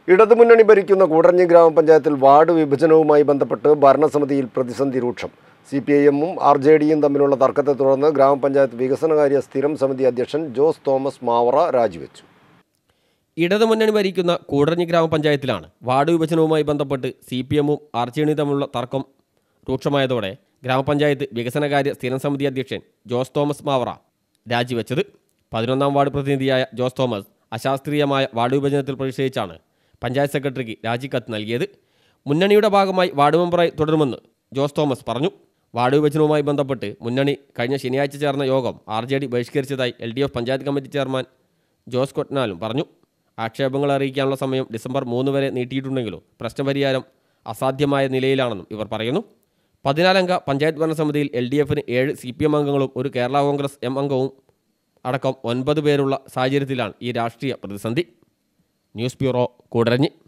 ഇടതുമുന്നണി ഭരിക്കുന്ന കൂടരഞ്ഞി ഗ്രാമപഞ്ചായത്തിൽ വാർഡ് വിഭജനവുമായി ബന്ധപ്പെട്ട് ഭരണസമിതിയിൽ പ്രതിസന്ധി രൂക്ഷം. CPIM-ഉം RJD-യും തമ്മിലുള്ള തർക്കത്തെ തുടർന്ന് ഗ്രാമപഞ്ചായത്ത് വികസനകാര്യ സ്ഥിരം സമിതി അധ്യക്ഷൻ ജോസ് തോമസ് മാവറ രാജിവെച്ചു. ഇടതുമുന്നണി ഭരിക്കുന്ന കൂടരഞ്ഞി ഗ്രാമപഞ്ചായത്തിലാണ് വാർഡ് വിഭജനവുമായി ബന്ധപ്പെട്ട് CPM-ഉം RJD-യും തമ്മിലുള്ള തർക്കം രൂക്ഷമായതോടെ ഗ്രാമപഞ്ചായത്ത് വികസനകാര്യ സ്ഥിരം സമിതി അധ്യക്ഷൻ ജോസ് തോമസ് മാവറ രാജിവെച്ചത്. 11-ാം വാർഡ് പ്രതിനിധിയായ ജോസ് തോമസ് അശാസ്ത്രീയമായ വാർഡ് വിഭജനത്തിൽ പ്രതിഷേധിച്ചാണ് പഞ്ചായത്ത് സെക്രട്ടറിക്ക് രാജിക്കത്ത് നൽകിയത്. മുന്നണിയുടെ ഭാഗമായി വാർഡ് മെമ്പറായി തുടരുമെന്ന് ജോസ് തോമസ് പറഞ്ഞു. വാർഡ് വിഭജനവുമായി ബന്ധപ്പെട്ട് മുന്നണി കഴിഞ്ഞ ശനിയാഴ്ച ചേർന്ന യോഗം RJD ബഹിഷ്കരിച്ചതായി LDF panchayat committee chairman Jose കൊട്നാലും പറഞ്ഞു. ആക്ഷേപങ്ങൾ അറിയിക്കാനുള്ള സമയം ഡിസംബർ 3 വരെ നീട്ടിയിട്ടുണ്ടെങ്കിലും പ്രശ്നപരിഹാരം അസാധ്യമായ നിലയിലാണെന്നും ഇവർ പറയുന്നു. 14-അംഗ പഞ്ചായത്ത് ഭരണസമിതിയിൽ LDF-ന് 7 CPM അംഗങ്ങളും ഒരു കേരള കോൺഗ്രസ് M അംഗവും അടക്കം 9 പേരുള്ള സാഹചര്യത്തിലാണ് ഈ രാഷ്ട്രീയ പ്രതിസന്ധി. News bureau, Koodaranji.